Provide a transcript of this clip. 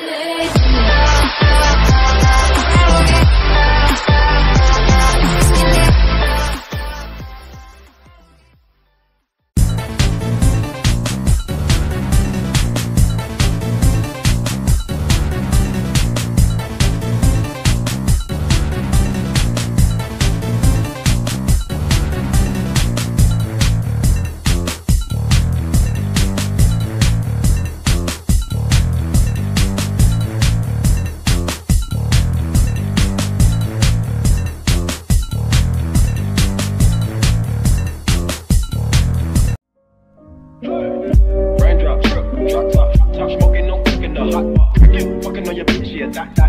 Raindrop, drop top, top smoking, no cooking the hot bar. Fucking on your bitch, yeah, that.